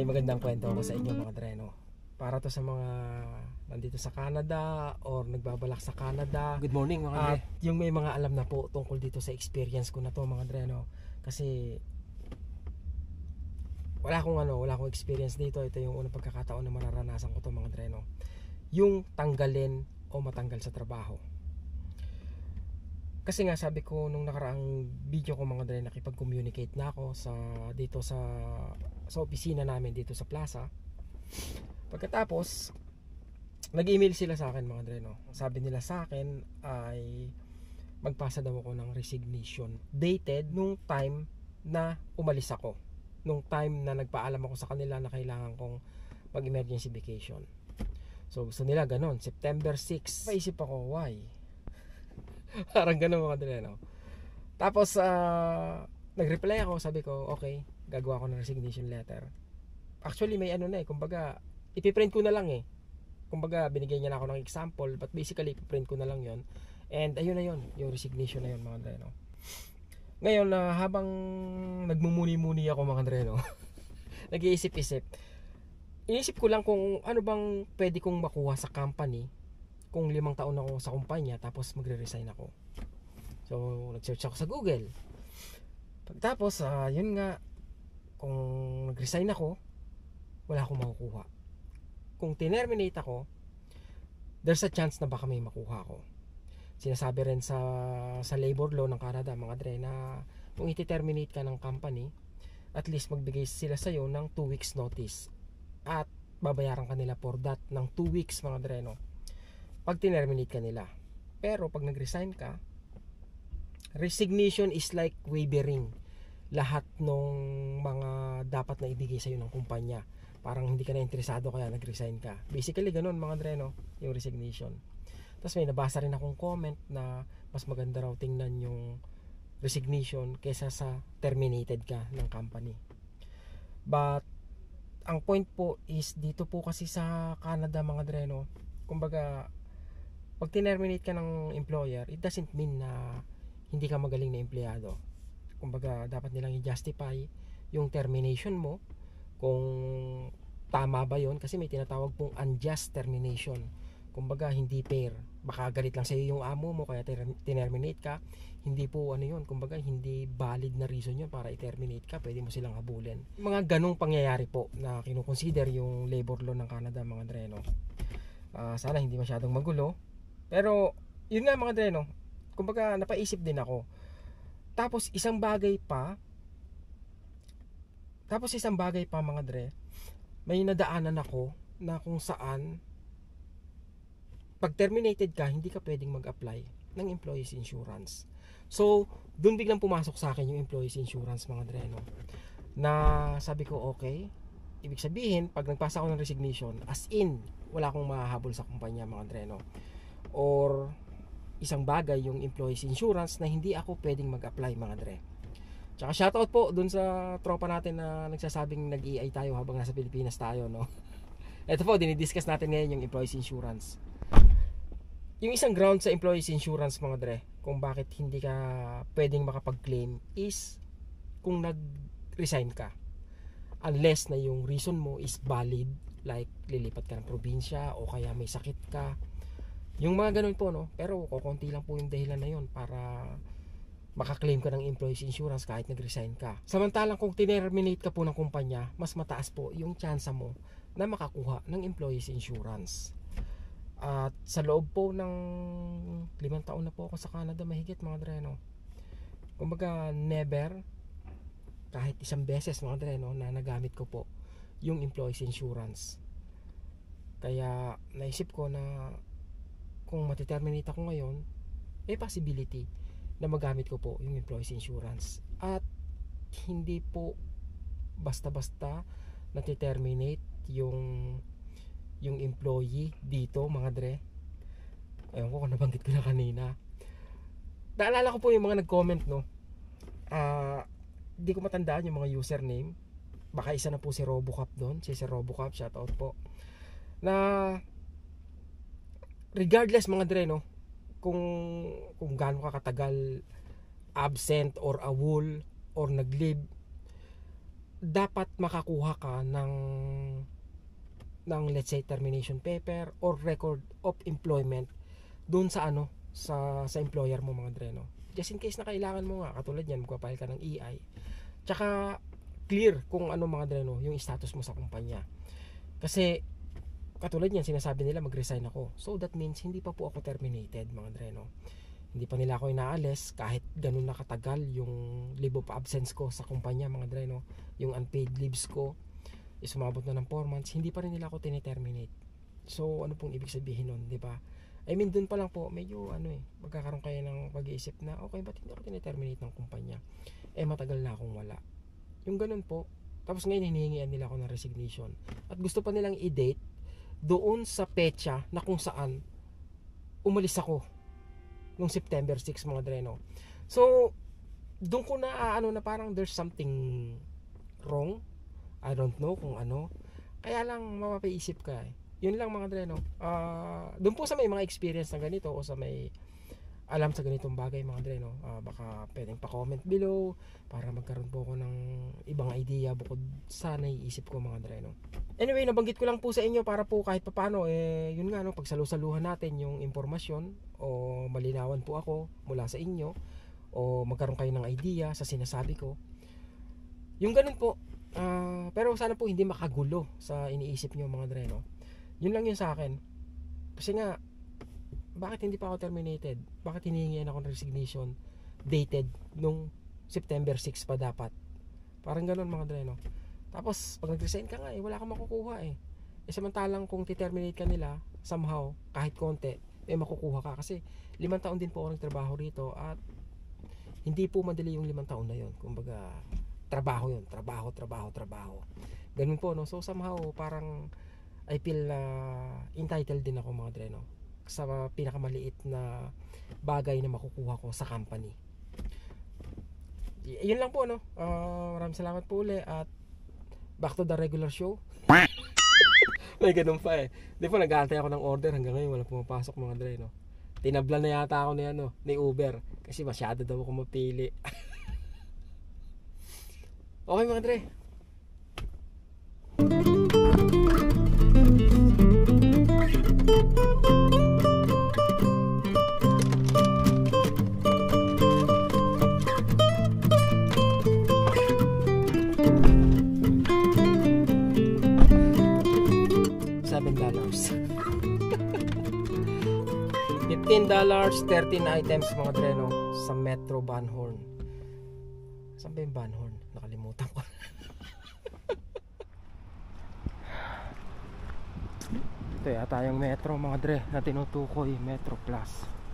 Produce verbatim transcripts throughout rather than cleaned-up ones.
magandang kwento ako sa inyo mga Dreno. Para to sa mga nandito sa Canada or nagbabalak sa Canada. Good morning mga Dre. At yung may mga alam na po tungkol dito sa experience ko na to mga Dreno. Kasi wala akong ano, wala akong experience dito. Ito yung unang pagkakataon na mararanasan ko to mga Dreno. Yung tanggalin o matanggal sa trabaho. Kasi nga sabi ko nung nakaraang video ko mga Dre, nakipag-communicate na ako sa dito sa sa opisina namin dito sa plaza. Pagkatapos nag-email sila sa akin mga Dre, no. Sabi nila sa akin ay magpasa daw ako ng resignation dated nung time na umalis ako. Nung time na nagpaalam ako sa kanila na kailangan kong mag-emergency vacation. So gusto nila ganon, September sixth. Paisip ako, why? Parang ganun mga Dre, no? Tapos uh, nag-reply ako, sabi ko okay, gagawa ko ng resignation letter. Actually may ano na eh, kumbaga ipiprint ko na lang eh. Kumbaga binigyan niya na ako ng example, but basically ipiprint ko na lang yon. And ayun na yon, yung resignation na yon mga Dre, no? Ngayon uh, habang nagmumuni-muni ako mga Dre, no? Nag-iisip-isip, inisip ko lang kung ano bang pwede kong makuha sa company kung limang taon ako sa kumpanya tapos magre-resign ako. So nag-search ako sa Google. Pagtapos uh, yun nga, kung nag-resign ako wala akong makukuha. Kung tinerminate ako, there's a chance na baka may makuha ako. Sinasabi rin sa sa labor law ng Canada mga Dre na kung iti-terminate ka ng company, at least magbigay sila sa'yo ng two weeks notice at babayaran ka nila for that ng two weeks mga Dre, no? Pag tinerminate ka nila. Pero pag nag-resign ka, resignation is like wavering lahat ng mga dapat na ibigay sa'yo ng kumpanya. Parang hindi ka na interesado kaya nag-resign ka. Basically ganun mga Dre, no? Yung resignation. Tapos may nabasa rin akong comment na mas maganda raw tingnan yung resignation kaysa sa terminated ka ng company. But ang point po is dito po kasi sa Canada mga Dre, no? Kumbaga pag tinerminate ka ng employer, it doesn't mean na hindi ka magaling na empleyado. Kumbaga dapat nilang i-justify yung termination mo kung tama ba yon, kasi may tinatawag pong unjust termination. Kumbaga hindi fair. Baka galit lang sa iyo yung amo mo kaya tinerminate ka. Hindi po ano yun, kumbaga hindi valid na reason yun para i-terminate ka. Pwede mo silang habulin. Mga ganong pangyayari po na kinukonsider yung labor law ng Canada mga Dre, no? Uh, sana hindi masyadong magulo. Pero yun nga mga Dre, no? Kumbaga napaisip din ako. Tapos isang bagay pa Tapos isang bagay pa mga Dre, may nadaanan ako na kung saan pag terminated ka, hindi ka pwedeng mag-apply ng employees insurance. So doon biglang pumasok sa akin yung employees insurance mga Dre, no? Na sabi ko okay, ibig sabihin pag nagpasa ako ng resignation, as in wala akong mahahabol sa kumpanya mga Dre, no? Or isang bagay yung employees insurance na hindi ako pwedeng mag-apply mga Dre. Tsaka shoutout po dun sa tropa natin na nagsasabing nag-E I tayo habang nasa Pilipinas tayo, no? Ito po, dinidiscuss natin ngayon yung employees insurance. Yung isang ground sa employees insurance mga Dre, kung bakit hindi ka pwedeng makapag-claim is kung nag-resign ka. Unless na yung reason mo is valid, like lilipat ka ng probinsya o kaya may sakit ka. Yung mga ganun po, no? Pero kukunti lang po yung dahilan na yun para makaklaim ka ng employees insurance kahit nag-resign ka. Samantalang kung tinerminate ka po ng kumpanya, mas mataas po yung tsansa mo na makakuha ng employees insurance. At sa loob po ng limang taon na po ako sa Canada mahigit mga Dre, no? Kumbaga never, kahit isang beses mga Dre, no, na nagamit ko po yung employees insurance. Kaya naisip ko na kung matiterminate ako ngayon, may possibility na magamit ko po yung employees insurance. At hindi po basta-basta natiterminate yung yung employee dito mga Dre. Ayun ko kung nabanggit ko na kanina. Naalala ko po yung mga nag-comment, no? Ah, uh, hindi ko matandaan yung mga username. Baka isa na po si Robocop doon, si si Robocop, shoutout po. Na regardless mga Dre, no, kung kung gaano ka katagal absent or awol or nag-leave, dapat makakuha ka ng ng let's say termination paper or record of employment doon sa ano sa sa employer mo mga dre, no? Just in case na kailangan mo nga, katulad yan, magpa-file ka ng E I, tsaka clear kung ano mga dre, no, yung status mo sa kumpanya. Kasi katulad yan, sinasabi nila mag-resign ako, so that means hindi pa po ako terminated mga dre, no? Hindi pa nila ako inaalis kahit ganun na katagal yung leave of absence ko sa kumpanya mga dre, no? Yung unpaid leaves ko is umabot na ng four months, hindi pa rin nila ako tiniterminate. So ano pong ibig sabihin nun, di ba? I mean, dun pa lang po, medyo ano eh, magkakaroon kayo ng pag-iisip na, okay, ba't hindi ako tiniterminate ng kumpanya? Eh, matagal na akong wala. Yung ganun po. Tapos ngayon, hinihingian nila ako ng resignation. At gusto pa nilang i-date doon sa petsa na kung saan umalis ako nung September sixth mga dreno. So, doon ko na, ano na parang there's something wrong. I don't know kung ano. Kaya lang, mapapaisip ka eh. Yun lang mga dre, no? Uh, doon po sa may mga experience na ganito o sa may alam sa ganitong bagay mga dre, no? Uh, baka pwedeng pa-comment below para magkaroon po ako ng ibang idea bukod sa naiisip ko mga dre, no? Anyway, nabanggit ko lang po sa inyo para po kahit papano, eh, yun nga, no? Pagsalusaluhan natin yung impormasyon o malinawan po ako mula sa inyo o magkaroon kayo ng idea sa sinasabi ko. Yung ganun po. Uh, pero sana po hindi makagulo sa iniisip nyo mga dre, no? Yun lang yun sa akin. Kasi nga, bakit hindi pa ako terminated? Bakit hinihingian ako ng resignation dated nung September sixth pa dapat? Parang ganun mga dre, no? Tapos pag nag-resign ka nga eh, wala kang makukuha eh. Eh samantalang kung ti-terminate ka nila somehow, kahit konti, eh makukuha ka. Kasi limang taon din po ako nagtrabaho rito at hindi po madali yung limang taon na yun. Kumbaga, trabaho yun. Trabaho, trabaho, trabaho. Ganun po, no? So somehow, parang I feel uh, entitled din ako mga dre, no? Sa pinakamaliit na bagay na makukuha ko sa company. Y- yun lang po, no? Uh, maraming salamat po uli at back to the regular show. May ganun pa eh. Di po nag-aantay ako ng order hanggang ngayon wala pumapasok mga dre, no? Tinablan na yata ako ni, ano, ni Uber kasi masyado daw ako mapili. Okay mga dre. seven dollars. fifteen dollars, thirteen items mga dre, no? Sa Metro Van Horn. Saan ba yung Van Horn? Nakalimutan ko. Ito yata yung Metro mga dre na tinutukoy, Metro Plus.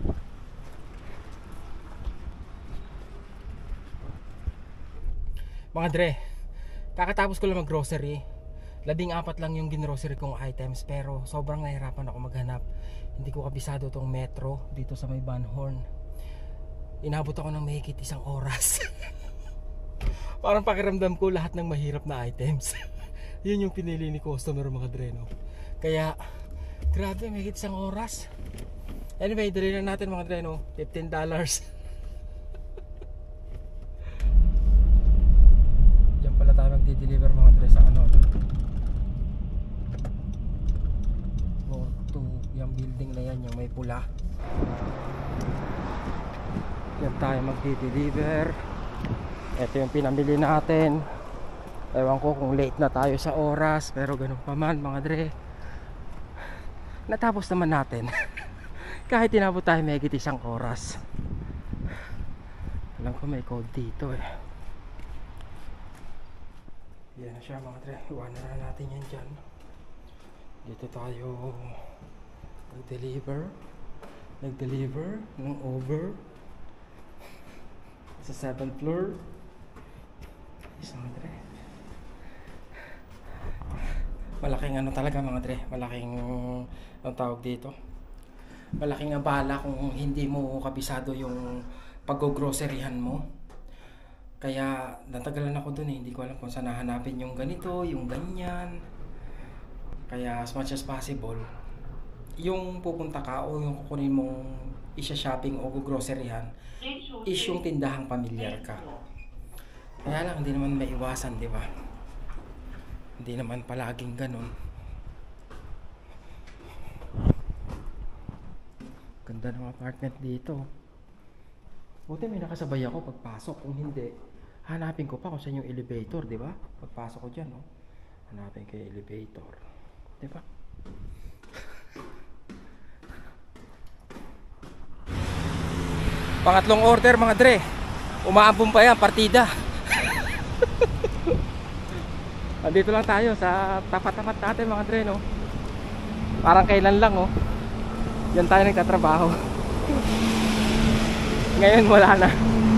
Mga dre, kakatapos ko lang mag grocery. Labing apat lang yung ginrocery kong items pero sobrang nahirapan ako maghanap. Hindi ko kabisado tong Metro dito sa may Van Horn. Inabot ako ng mahigit isang oras. Parang pakiramdam ko lahat ng mahirap na items. Yun yung pinili ni customer mga dre, no? Kaya grabe, mahigit isang oras. Anyway, dali na natin mga dre, no? fifteen dollars. Diyan pala tayo magdi-deliver mga dre sa ano, no? Floor two, yung building na yan, yung may pula. Yan tayo magdi-deliver. Ito yung pinamili natin. Ewan ko kung late na tayo sa oras, pero ganun pa man mga dre, natapos naman natin. Kahit tinabot tayo mahigit isang oras. Alam ko may code dito eh. Yan na siya mga dre. Iwanan na natin yan dyan. Dito tayo nag-deliver Nag-deliver ng over sa seventh floor. Isang mga dre, malaking ano talaga mga dre, malaking ang tawag dito, malaking abala kung hindi mo kabisado yung pag-groceryhan mo. Kaya natagalan ako dun eh, hindi ko alam kung saan hahanapin yung ganito, yung ganyan. Kaya as much as possible, yung pupunta ka o yung kukunin mong isya-shopping o groceryhan is yung tindahang pamilyar ka. Kaya lang hindi naman maiwasan, di ba? Hindi naman palaging ganun. Ganda ng apartment dito. Buti may nakasabay ako pagpasok. Kung hindi, hanapin ko pa kung saan yung elevator, di ba? Pagpasok ko dyan, no? Hanapin ko yung elevator, di ba? Pangatlong order mga dre. Umaambon pa yan, partida. Andito lang tayo sa tapat-tapat natin mga dre, no? Parang kailan lang, oh. Yan tayo nagtatrabaho. Ngayon wala na.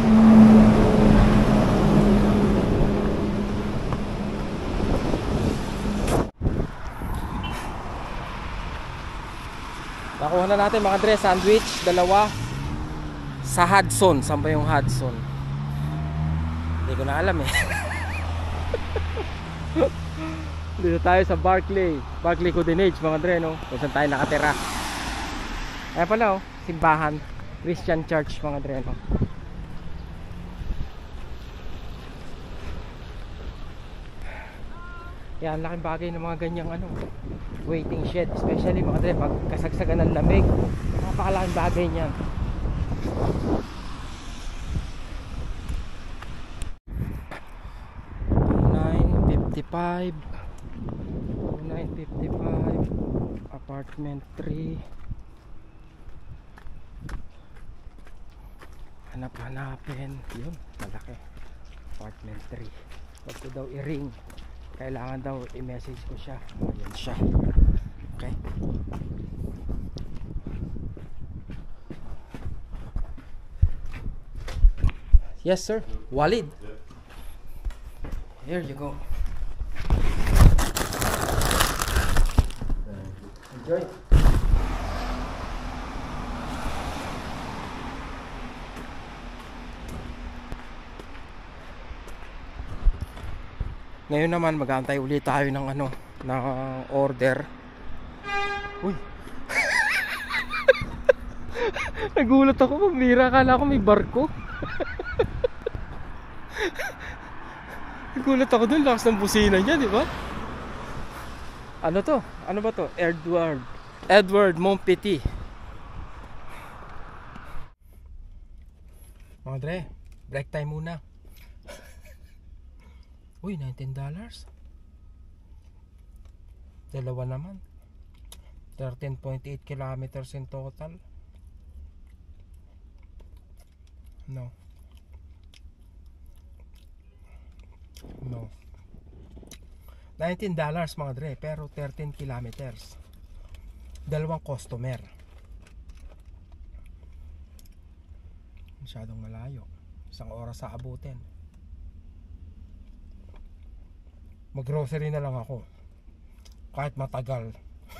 Nakuha na natin mga dre, sandwich, dalawa. Sa Hudson. Saan ba yung Hudson? Hindi ko na alam eh. Dito tayo sa Barclay Barclay Coordinates mga dre, no? Kung saan tayo nakatira. Ayan pala, oh, simbahan, Christian Church mga dre, no? Yan, laking bagay ng mga ganyang ano, waiting shed, especially mga dre, pag kasagsagan ng lamig. Napakalaking bagay niyan. nine fifty-five nine fifty-five apartment three. Hanap-hanapin. Yun, malaki. Apartment three. Pag ko daw i-ring, kailangan daw i-message ko siya. Ayan siya. Okay. Yes sir, Walid. Here you go. Enjoy. Ngayon naman mag-aantay ulit tayo ng ano, ng order. Uy. Nagulat ako, pamira, akala ko may barko. Nagulat ako dun, lakas ng busina niya, di ba? Ano to? Ano ba to? Edward Edward Montpetit. Mga dre, break time muna. Uy, nineteen dollars. Dalawa naman. thirteen point eight kilometers in total. No. No. nineteen dollars mga dre, pero thirteen kilometers. Dalawang customer. Masyadong malayo. Isang oras sa abutin. Mag-grocery na lang ako. Kahit matagal.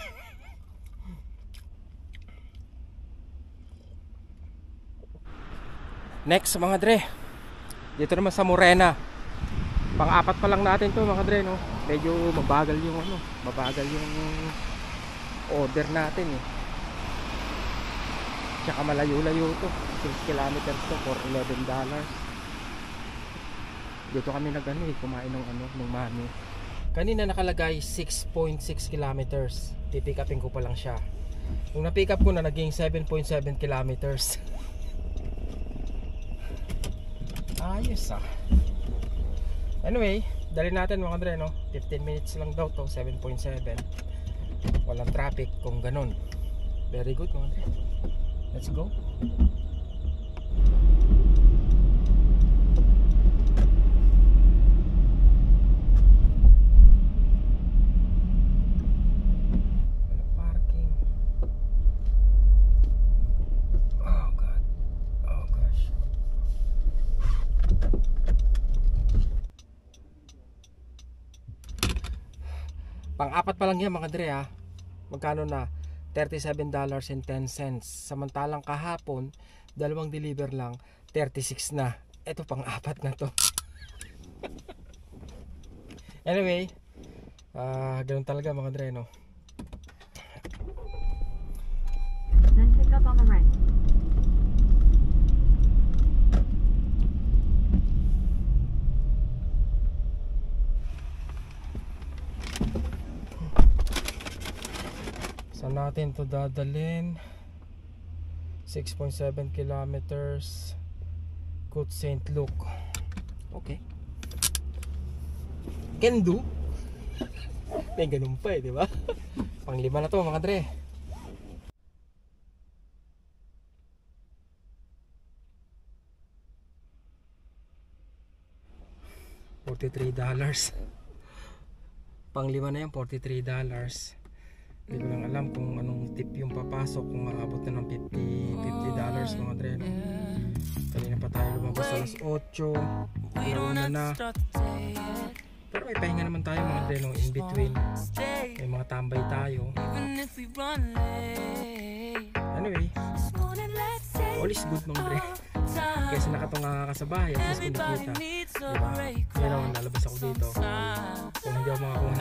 Next mga dre, dito naman sa Morena. Pang-apat pa lang natin to mga dre, no? Medyo mabagal yung ano, mabagal yung order natin eh. Tsaka malayo-layo to, six kilometers to for eleven dollars. Dito kami nag-ano eh, kumain ng ano, ng manu. Kanina nakalagay six point six kilometers. Pipick upin ko pa lang siya. Nung na-pick up ko na, naging seven point seven kilometers. Ayos ah. Anyway, dali natin mga dre, no? fifteen minutes lang daw to, seven point seven. Walang traffic kung ganun. Very good mga dre. Let's go. Pang-apat pa lang yan mga dre ha. Magkano na? thirty-seven dollars and ten cents. Samantalang kahapon, dalawang deliver lang, thirty-six na. Ito pang-apat na to. Anyway, uh, ganun talaga mga dre, no? Then pick up on the right. Saan natin to dadalhin? six point seven kilometers. Côte Saint Luc. Okay. Can do. May ganun pa eh, di ba? Panglima na to mga dre. forty-three dollars. Panglima na yan, forty-three dollars. Hindi ko lang alam kung anong tip yung papasok, kung maabot na ng fifty dollars mga dre, no? Kanina pa tayo lumabas alas otso, alauna na. Pero may pahinga naman tayo mga dre, no? In between may mga tambay tayo. Anyway, all is good mga dre. Kasi nakatunga ka sa bahay, at least kumikita, diba? Ngayon naman lalabas ako dito. Kung hindi ako makakuha